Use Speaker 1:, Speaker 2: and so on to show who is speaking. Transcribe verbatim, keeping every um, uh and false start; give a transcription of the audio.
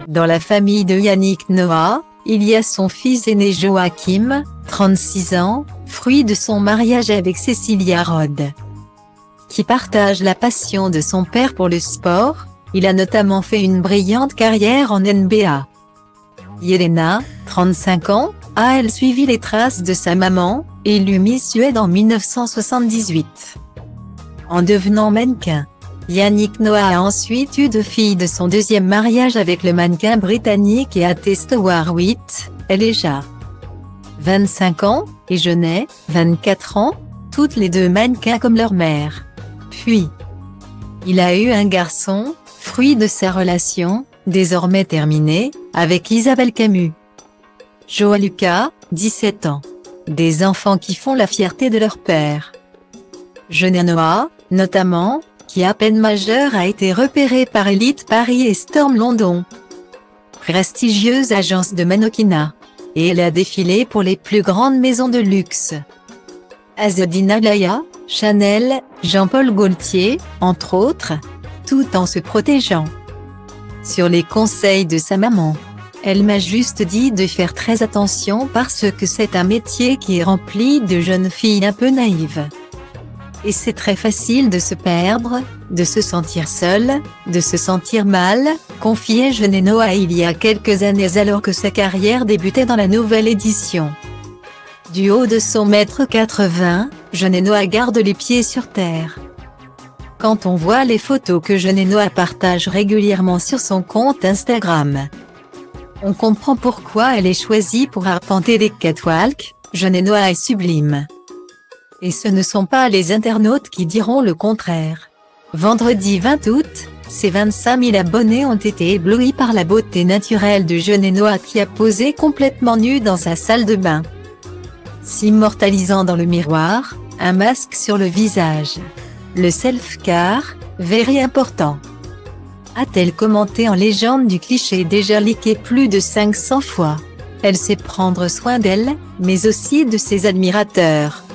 Speaker 1: Dans la famille de Yannick Noah, il y a son fils aîné Joachim, trente-six ans, fruit de son mariage avec Cécilia Rode, qui partage la passion de son père pour le sport. Il a notamment fait une brillante carrière en N B A. Yelena, trente-cinq ans, a elle suivi les traces de sa maman, élue Miss Suède en mille neuf cent soixante-dix-huit. En devenant mannequin, Yannick Noah a ensuite eu deux filles de son deuxième mariage avec le mannequin britannique Ate Stewart-Witt, Elijah, vingt-cinq ans, et Jeunet, vingt-quatre ans, toutes les deux mannequins comme leur mère. Puis, il a eu un garçon, fruit de sa relation, désormais terminée, avec Isabelle Camus. Joa Lucas, dix-sept ans. Des enfants qui font la fierté de leur père. Jeunet Noah, notamment, qui à peine majeur a été repéré par Elite Paris et Storm London, prestigieuse agence de mannequinat, et elle a défilé pour les plus grandes maisons de luxe. Azedine Laya, Chanel, Jean-Paul Gaultier, entre autres, tout en se protégeant. Sur les conseils de sa maman, elle m'a juste dit de faire très attention parce que c'est un métier qui est rempli de jeunes filles un peu naïves. Et c'est très facile de se perdre, de se sentir seule, de se sentir mal, confiait Jeunet Noah il y a quelques années alors que sa carrière débutait dans la nouvelle édition. Du haut de son mètre quatre-vingts, Jeunet Noah garde les pieds sur terre. Quand on voit les photos que Jeunet Noah partage régulièrement sur son compte Instagram, on comprend pourquoi elle est choisie pour arpenter les catwalks. Jeunet Noah est sublime. Et ce ne sont pas les internautes qui diront le contraire. Vendredi vingt août, ses vingt-cinq mille abonnés ont été éblouis par la beauté naturelle de Jeunet Noah qui a posé complètement nue dans sa salle de bain, s'immortalisant dans le miroir, un masque sur le visage. Le self-care, very important, a-t-elle commenté en légende du cliché déjà leaké plus de cinq cents fois. Elle sait prendre soin d'elle, mais aussi de ses admirateurs.